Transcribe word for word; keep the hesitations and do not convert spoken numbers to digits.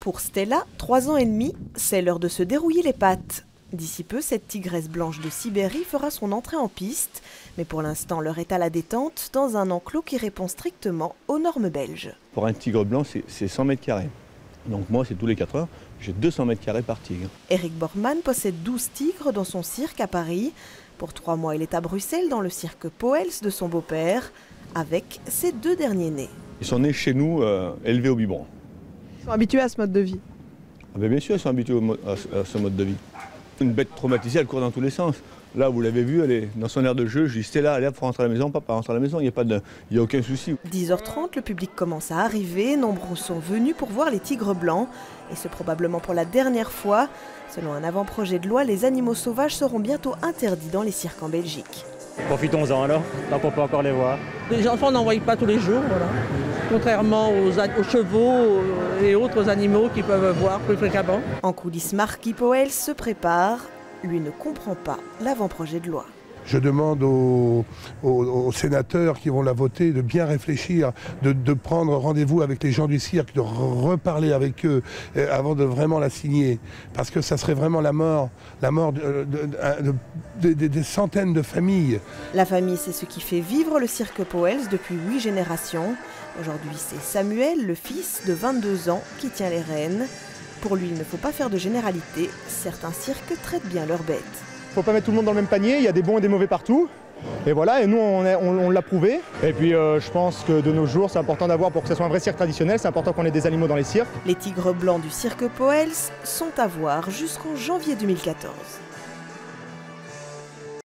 Pour Stella, trois ans et demi, c'est l'heure de se dérouiller les pattes. D'ici peu, cette tigresse blanche de Sibérie fera son entrée en piste. Mais pour l'instant, l'heure est à la détente dans un enclos qui répond strictement aux normes belges. Pour un tigre blanc, c'est cent mètres carrés. Donc moi, c'est tous les quatre heures, j'ai deux cents mètres carrés par tigre. Eric Bormann possède douze tigres dans son cirque à Paris. Pour trois mois, il est à Bruxelles dans le cirque Poels de son beau-père, avec ses deux derniers nés. Ils sont nés chez nous, euh, élevés au biberon. Ils sont habitués à ce mode de vie? Ah ben bien sûr, ils sont habitués au à, à ce mode de vie. Une bête traumatisée, elle court dans tous les sens. Là, vous l'avez vu, elle est dans son aire de jeu. Je dis, Stella, allez, faut rentrer à la maison. Papa, rentre à la maison, il n'y a, pas de, il y a aucun souci. dix heures trente, le public commence à arriver. Nombreux sont venus pour voir les tigres blancs. Et c'est probablement pour la dernière fois. Selon un avant-projet de loi, les animaux sauvages seront bientôt interdits dans les cirques en Belgique. Profitons-en alors, tant qu'on peut encore les voir. Les enfants n'en voient pas tous les jours, voilà. Contrairement aux, aux chevaux et autres animaux qu'ils peuvent voir plus fréquemment. En coulisses, Marquis Poels se prépare. Lui ne comprend pas l'avant-projet de loi. Je demande aux, aux, aux sénateurs qui vont la voter de bien réfléchir, de, de prendre rendez-vous avec les gens du cirque, de reparler avec eux euh, avant de vraiment la signer. Parce que ça serait vraiment la mort, la mort de, de, de, de, de, des centaines de familles. La famille, c'est ce qui fait vivre le cirque Poels depuis huit générations. Aujourd'hui, c'est Samuel, le fils de vingt-deux ans, qui tient les rênes. Pour lui, il ne faut pas faire de généralité. Certains cirques traitent bien leurs bêtes. Il ne faut pas mettre tout le monde dans le même panier, il y a des bons et des mauvais partout. Et voilà, et nous on, on, on l'a prouvé. Et puis euh, je pense que de nos jours, c'est important d'avoir, pour que ce soit un vrai cirque traditionnel, c'est important qu'on ait des animaux dans les cirques. Les tigres blancs du cirque Poels sont à voir jusqu'en janvier deux mille quatorze.